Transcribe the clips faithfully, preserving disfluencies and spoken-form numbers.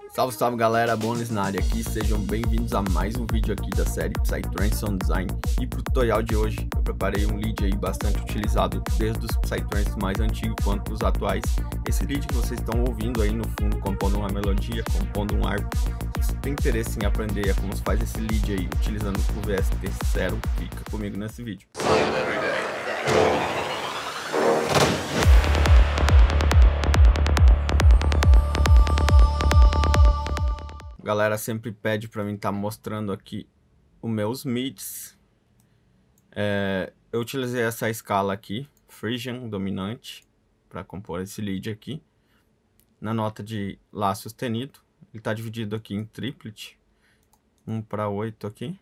Salve, salve galera, Bones na área aqui, sejam bem-vindos a mais um vídeo aqui da série Psytrance Sound Design. E pro tutorial de hoje eu preparei um lead aí bastante utilizado desde os Psytrance mais antigos quanto os atuais. Esse lead que vocês estão ouvindo aí no fundo, compondo uma melodia, compondo um arco. Se você tem interesse em aprender como se faz esse lead aí utilizando o V S T zero, fica comigo nesse vídeo. A galera sempre pede para mim estar tá mostrando aqui os meus mids. É, eu utilizei essa escala aqui, Phrygian dominante, para compor esse lead aqui. Na nota de Lá sustenido, ele está dividido aqui em triplet, um para oito aqui.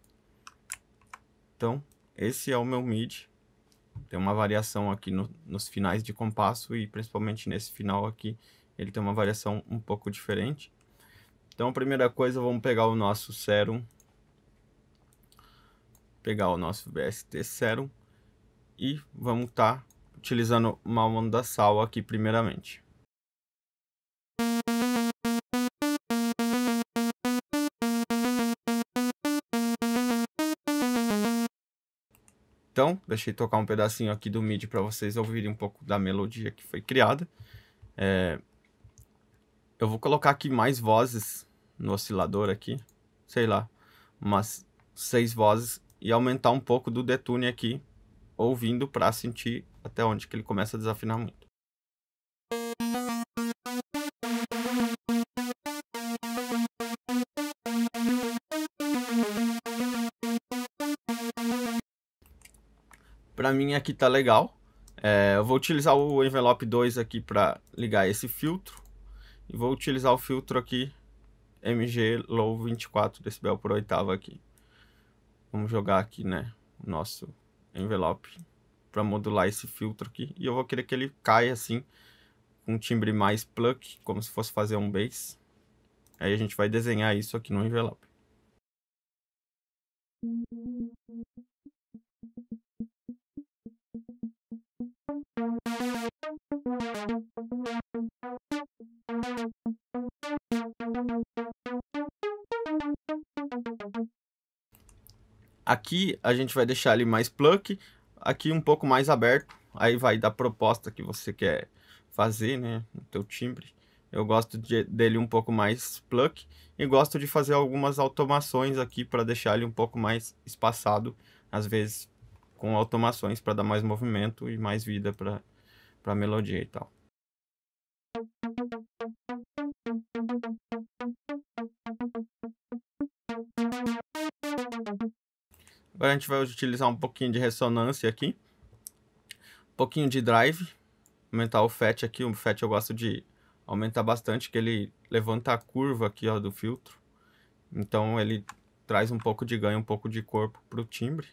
Então, esse é o meu mid. Tem uma variação aqui no, nos finais de compasso e principalmente nesse final aqui, ele tem uma variação um pouco diferente. Então, a primeira coisa, vamos pegar o nosso Serum, pegar o nosso V S T Serum e vamos estar tá utilizando uma onda sal aqui primeiramente. Então, deixei tocar um pedacinho aqui do midi para vocês ouvirem um pouco da melodia que foi criada. É... Eu vou colocar aqui mais vozes no oscilador aqui, sei lá, umas seis vozes, e aumentar um pouco do detune aqui, ouvindo para sentir até onde que ele começa a desafinar muito. Para mim aqui tá legal. É, eu vou utilizar o envelope dois aqui para ligar esse filtro. E vou utilizar o filtro aqui, M G Low vinte e quatro decibel por oitava aqui. Vamos jogar aqui, né, o nosso envelope para modular esse filtro aqui. E eu vou querer que ele caia assim, com um timbre mais pluck, como se fosse fazer um bass. Aí a gente vai desenhar isso aqui no envelope. Aqui a gente vai deixar ele mais pluck, aqui um pouco mais aberto, aí vai da proposta que você quer fazer, né, no teu timbre. Eu gosto de, dele um pouco mais pluck e gosto de fazer algumas automações aqui para deixar ele um pouco mais espaçado, às vezes com automações para dar mais movimento e mais vida para para a melodia e tal. Agora a gente vai utilizar um pouquinho de ressonância aqui, um pouquinho de drive, aumentar o fat aqui. O fat eu gosto de aumentar bastante, que ele levanta a curva aqui, ó, do filtro. Então ele traz um pouco de ganho, um pouco de corpo para o timbre.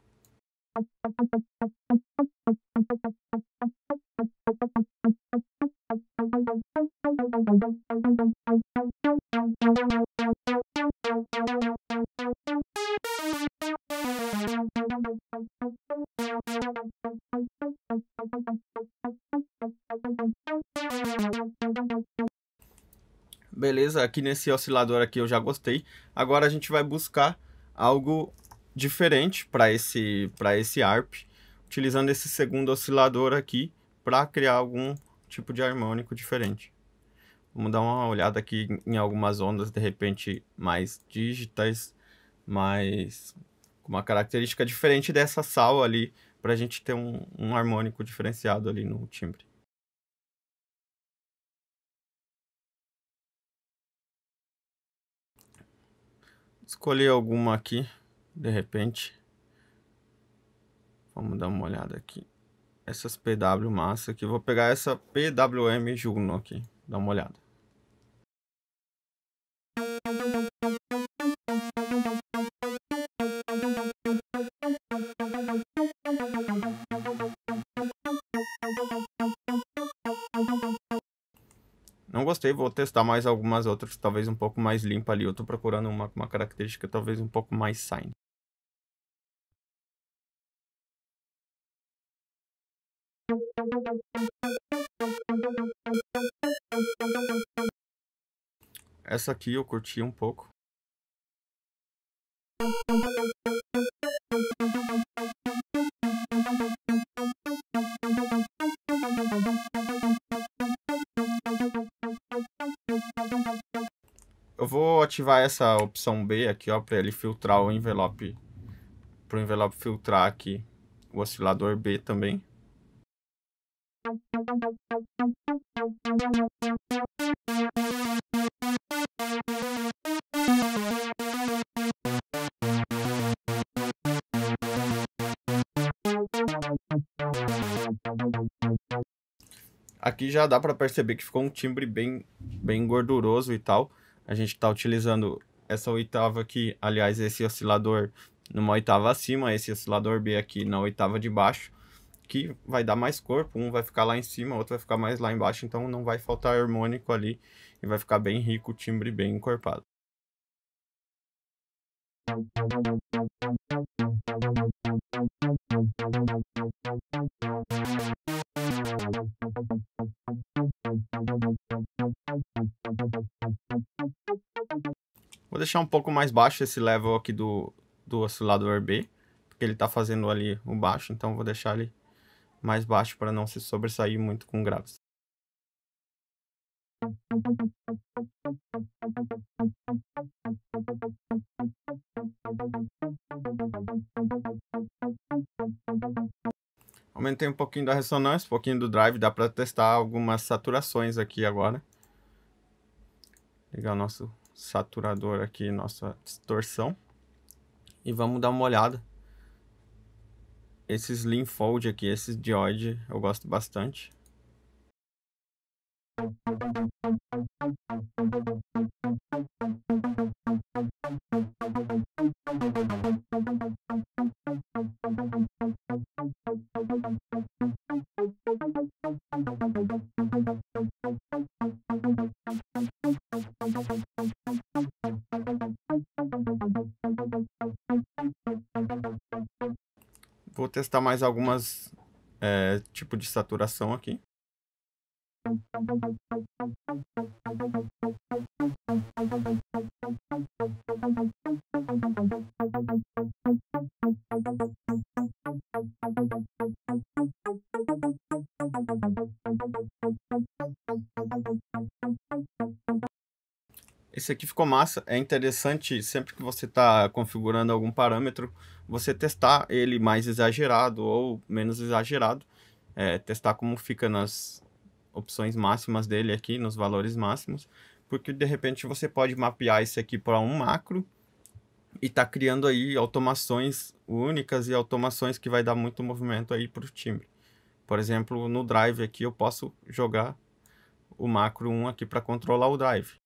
Beleza, aqui nesse oscilador aqui eu já gostei. Agora a gente vai buscar algo diferente para esse, para esse arp, utilizando esse segundo oscilador aqui para criar algum tipo de harmônico diferente. Vamos dar uma olhada aqui em algumas ondas, de repente mais digitais, mais com uma característica diferente dessa sal ali, para a gente ter um, um harmônico diferenciado ali no timbre. Escolhi alguma aqui, de repente. Vamos dar uma olhada aqui. Essas P W massa aqui. Vou pegar essa P W M Juno aqui. Dá uma olhada. Não gostei, vou testar mais algumas outras, talvez um pouco mais limpa ali. Eu tô procurando uma, uma característica talvez um pouco mais sine. Essa aqui eu curti um pouco. Eu vou ativar essa opção B aqui, ó, para ele filtrar o envelope, para o envelope filtrar aqui o oscilador B também. Aqui já dá para perceber que ficou um timbre bem, bem gorduroso e tal. A gente está utilizando essa oitava aqui, aliás, esse oscilador numa oitava acima, esse oscilador B aqui na oitava de baixo, que vai dar mais corpo. Um vai ficar lá em cima, o outro vai ficar mais lá embaixo, então não vai faltar harmônico ali e vai ficar bem rico o timbre, bem encorpado. Vou deixar um pouco mais baixo esse level aqui do, do oscilador B, porque ele está fazendo ali o baixo, então vou deixar ele mais baixo para não se sobressair muito com graves. Aumentei um pouquinho da ressonância, um pouquinho do drive, dá para testar algumas saturações aqui agora. Ligar o nosso saturador aqui, nossa distorção. E vamos dar uma olhada. Esses Slim Fold aqui, esses dioide, eu gosto bastante. Vou testar mais algumas é, tipo de saturação aqui. Esse aqui ficou massa. É interessante, sempre que você está configurando algum parâmetro, você testar ele mais exagerado ou menos exagerado. É, testar como fica nas opções máximas dele aqui, nos valores máximos. Porque de repente você pode mapear esse aqui para um macro e tá criando aí automações únicas e automações que vai dar muito movimento aí para o timbre. Por exemplo, no drive aqui eu posso jogar o macro um aqui para controlar o drive.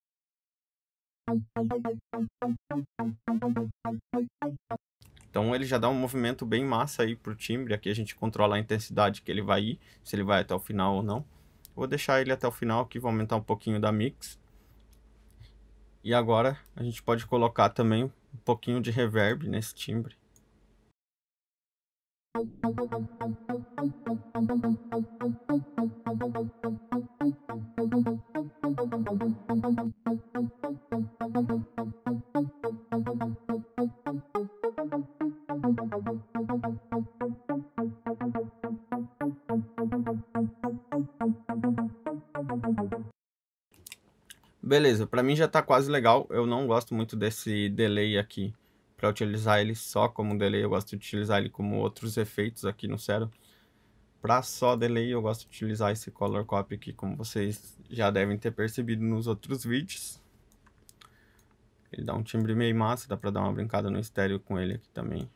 Então ele já dá um movimento bem massa aí pro timbre. Aqui a gente controla a intensidade que ele vai ir, se ele vai até o final ou não. Vou deixar ele até o final aqui, vou aumentar um pouquinho da mix. E agora a gente pode colocar também um pouquinho de reverb nesse timbre. Beleza, para mim já tá quase legal. Eu não gosto muito desse delay aqui para utilizar ele só como delay. Eu gosto de utilizar ele como outros efeitos aqui no Sero. Para só delay eu gosto de utilizar esse Color Copy aqui, como vocês já devem ter percebido nos outros vídeos. Ele dá um timbre meio massa, dá para dar uma brincada no estéreo com ele aqui também.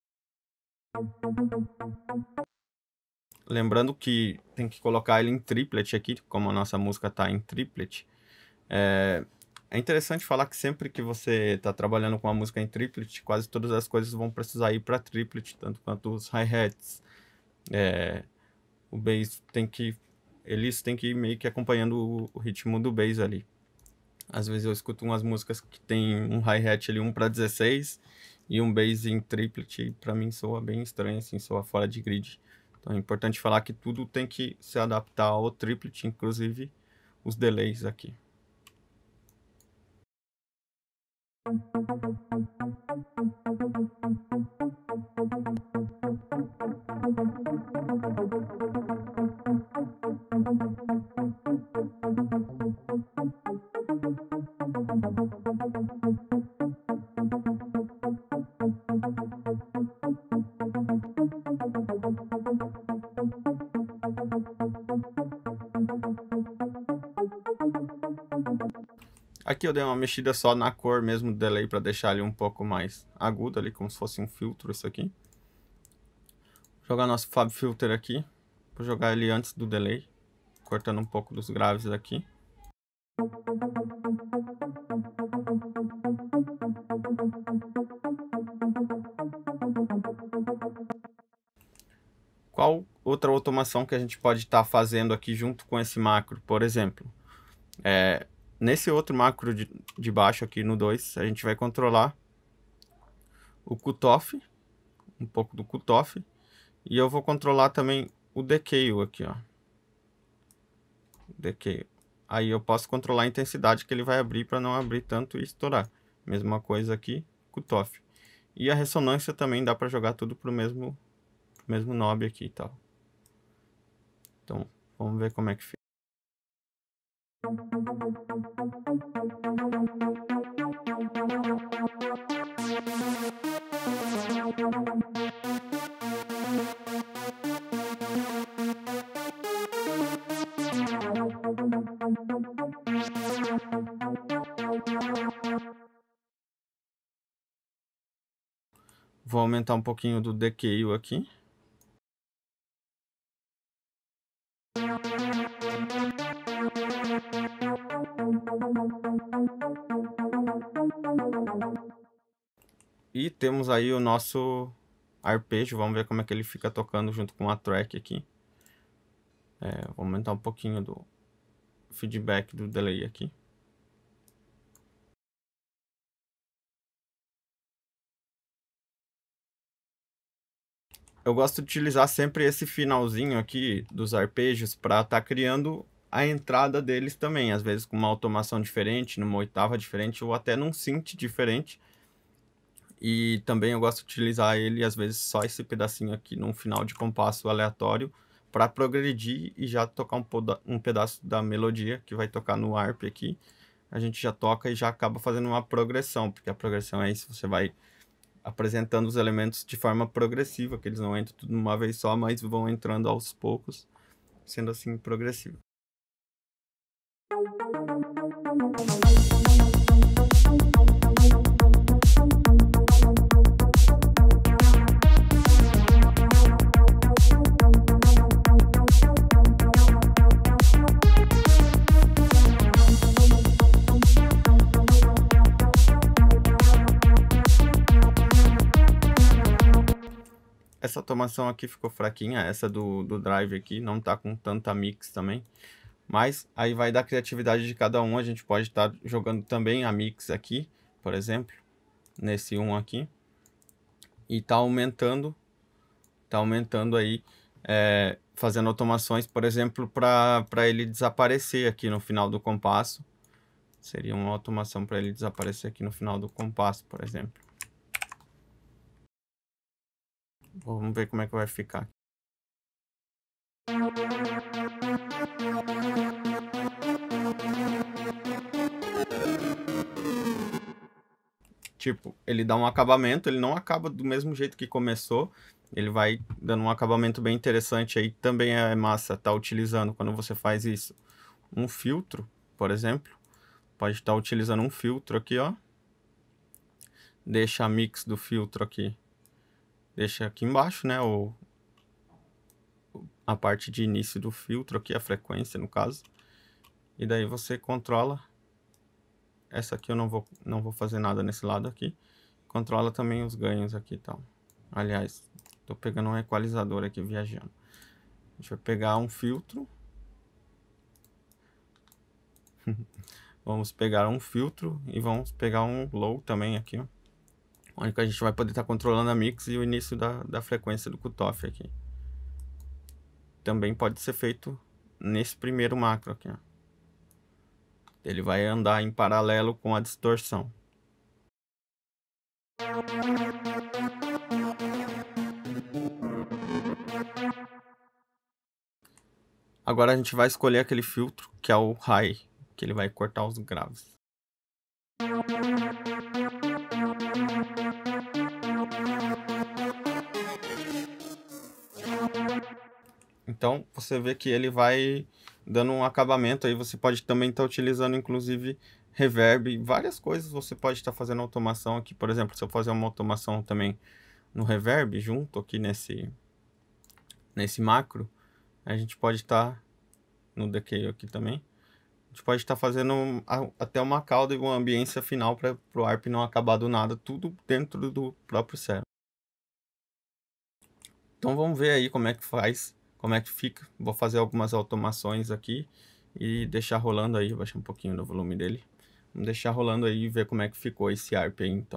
Lembrando que tem que colocar ele em triplet aqui, como a nossa música está em triplet. É, é interessante falar que sempre que você está trabalhando com a música em triplet, quase todas as coisas vão precisar ir para triplet, tanto quanto os hi-hats. É, o bass tem que... Eles têm que ir meio que acompanhando o, o ritmo do bass ali. Às vezes eu escuto umas músicas que tem um hi-hat ali, um para dezesseis, e um bass em triplet, e para mim soa bem estranho, assim, soa fora de grid. Então é importante falar que tudo tem que se adaptar ao triplet, inclusive os delays aqui. Aqui eu dei uma mexida só na cor mesmo do delay para deixar ele um pouco mais agudo ali, como se fosse um filtro isso aqui. Vou jogar nosso Fab Filter aqui. Vou jogar ele antes do delay, cortando um pouco dos graves aqui. Qual outra automação que a gente pode estar tá fazendo aqui junto com esse macro? Por exemplo, é, nesse outro macro de, de baixo aqui no dois, a gente vai controlar o cutoff, um pouco do cutoff, e eu vou controlar também o decay aqui, ó. Decay. Aí eu posso controlar a intensidade que ele vai abrir para não abrir tanto e estourar. Mesma coisa aqui, cutoff. E a ressonância também dá para jogar tudo pro mesmo mesmo knob aqui e tal. Então, vamos ver como é que fica. Vou aumentar um pouquinho do decay aqui. E temos aí o nosso arpejo, vamos ver como é que ele fica tocando junto com a track aqui. É, vou aumentar um pouquinho do feedback do delay aqui. Eu gosto de utilizar sempre esse finalzinho aqui dos arpejos para estar tá criando a entrada deles também, às vezes com uma automação diferente, numa oitava diferente ou até num synth diferente. E também eu gosto de utilizar ele, às vezes, só esse pedacinho aqui num final de compasso aleatório para progredir e já tocar um, um pedaço da melodia que vai tocar no arp aqui. A gente já toca e já acaba fazendo uma progressão, porque a progressão é isso, você vai apresentando os elementos de forma progressiva, que eles não entram tudo de uma vez só, mas vão entrando aos poucos, sendo assim progressivo. Essa automação aqui ficou fraquinha, essa do, do drive aqui não tá com tanta mix também. Mas aí vai da criatividade de cada um, a gente pode estar tá jogando também a mix aqui, por exemplo, nesse um aqui. E tá aumentando, tá aumentando aí, é, fazendo automações, por exemplo, para ele desaparecer aqui no final do compasso. Seria uma automação para ele desaparecer aqui no final do compasso, por exemplo. Vamos ver como é que vai ficar. Tipo, ele dá um acabamento, ele não acaba do mesmo jeito que começou. Ele vai dando um acabamento bem interessante aí. Também é massa estar tá utilizando, quando você faz isso, um filtro, por exemplo. Pode estar tá utilizando um filtro aqui, ó. Deixa a mix do filtro aqui. Deixa aqui embaixo, né, o, a parte de início do filtro aqui, a frequência no caso. E daí você controla. Essa aqui eu não vou, não vou fazer nada nesse lado aqui. Controla também os ganhos aqui e tal. Aliás, tô pegando um equalizador aqui viajando. A gente vai pegar um filtro. Vamos pegar um filtro e vamos pegar um low também aqui, ó. Onde a gente vai poder estar tá controlando a mix e o início da, da frequência do cutoff aqui. Também pode ser feito nesse primeiro macro aqui, ó. Ele vai andar em paralelo com a distorção. Agora a gente vai escolher aquele filtro que é o High, que ele vai cortar os graves. Então você vê que ele vai dando um acabamento aí. Você pode também estar utilizando inclusive reverb, várias coisas você pode estar fazendo automação aqui. Por exemplo, se eu fazer uma automação também no reverb junto aqui nesse nesse macro, a gente pode estar no decay aqui também. A gente pode estar fazendo até uma cauda e uma ambiência final para o A R P não acabar do nada, tudo dentro do próprio Cero. Então vamos ver aí como é que faz, como é que fica. Vou fazer algumas automações aqui e deixar rolando aí, vou baixar um pouquinho do volume dele. Vamos deixar rolando aí e ver como é que ficou esse A R P aí então.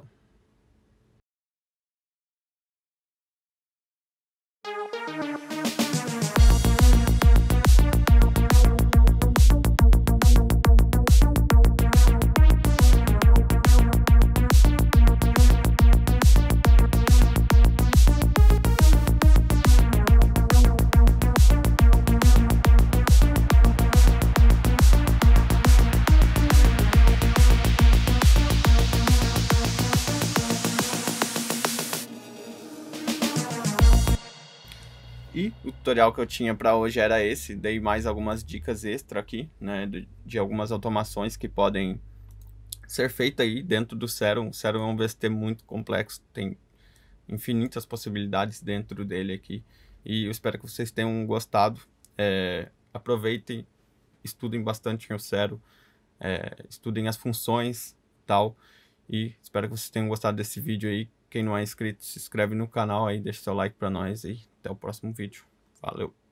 E o tutorial que eu tinha para hoje era esse. Dei mais algumas dicas extra aqui, né, de, de algumas automações que podem ser feitas aí dentro do Serum. O Serum é um V S T muito complexo, tem infinitas possibilidades dentro dele aqui. E eu espero que vocês tenham gostado. É, aproveitem, estudem bastante o Serum, é, estudem as funções e tal. E espero que vocês tenham gostado desse vídeo aí. Quem não é inscrito, se inscreve no canal aí, deixa seu like pra nós e até o próximo vídeo. Valeu!